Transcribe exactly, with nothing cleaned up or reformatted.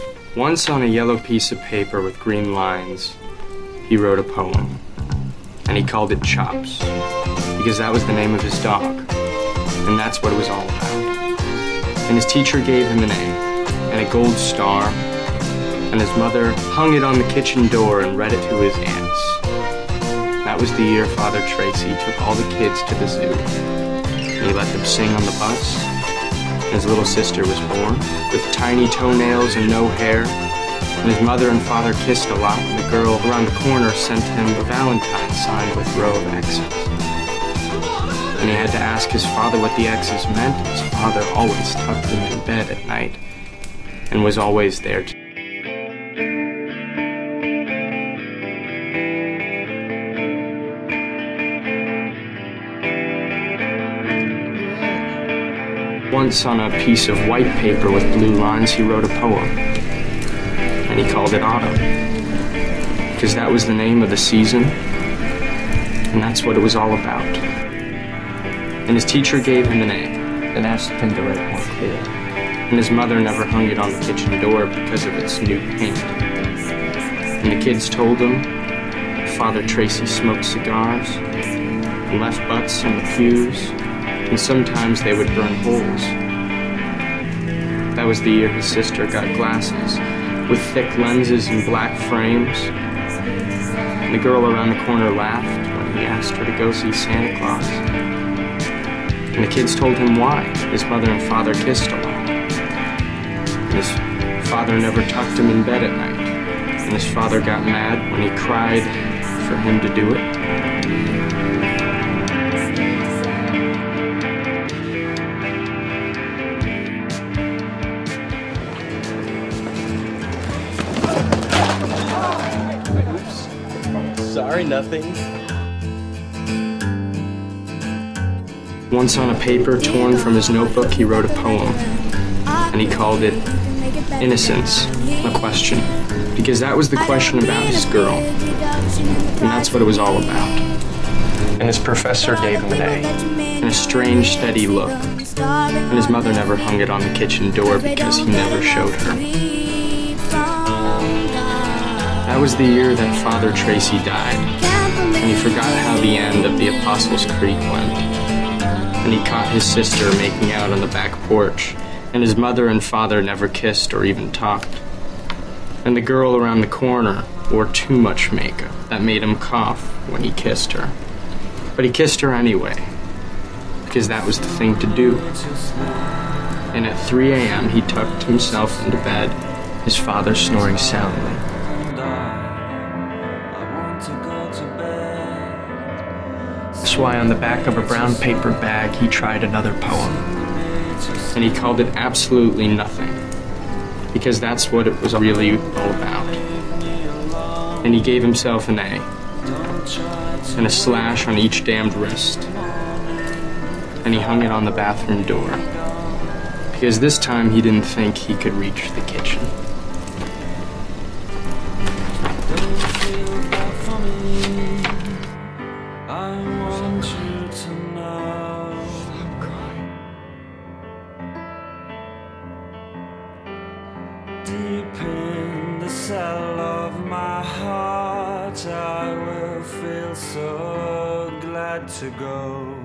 Once on a yellow piece of paper with green lines, he wrote a poem, and he called it Chops, because that was the name of his dog, and that's what it was all about. And his teacher gave him an A, and a gold star, and his mother hung it on the kitchen door and read it to his aunts. That was the year Father Tracy took all the kids to the zoo, and he let them sing on the bus. His little sister was born, with tiny toenails and no hair, and his mother and father kissed a lot, and the girl around the corner sent him a Valentine signed with a row of X's. And he had to ask his father what the X's meant. His father always tucked him in bed at night, and was always there to Once on a piece of white paper with blue lines, he wrote a poem, and he called it Autumn, because that was the name of the season, and that's what it was all about. And his teacher gave him an A, and asked him to write more clear, and his mother never hung it on the kitchen door because of its new paint. And the kids told him Father Tracy smoked cigars, and left butts on the pews, and sometimes they would burn holes. That was the year his sister got glasses with thick lenses and black frames. And the girl around the corner laughed when he asked her to go see Santa Claus. And the kids told him why. His mother and father kissed a lot. And his father never tucked him in bed at night. And his father got mad when he cried for him to do it. Sorry, nothing. Once on a paper torn from his notebook, he wrote a poem, and he called it Innocence, a question, because that was the question about his girl, and that's what it was all about. And his professor gave him an A, and a strange, steady look, and his mother never hung it on the kitchen door because he never showed her. That was the year that Father Tracy died, and he forgot how the end of the Apostles' Creed went. And he caught his sister making out on the back porch, and his mother and father never kissed or even talked. And the girl around the corner wore too much makeup that made him cough when he kissed her. But he kissed her anyway, because that was the thing to do. And at three A M he tucked himself into bed, his father snoring soundly. That's why on the back of a brown paper bag he tried another poem, and he called it Absolutely Nothing, because that's what it was really all about. And he gave himself an A, and a slash on each damned wrist, and he hung it on the bathroom door, because this time he didn't think he could reach the kitchen. Deep in the cell of my heart, I will feel so glad to go.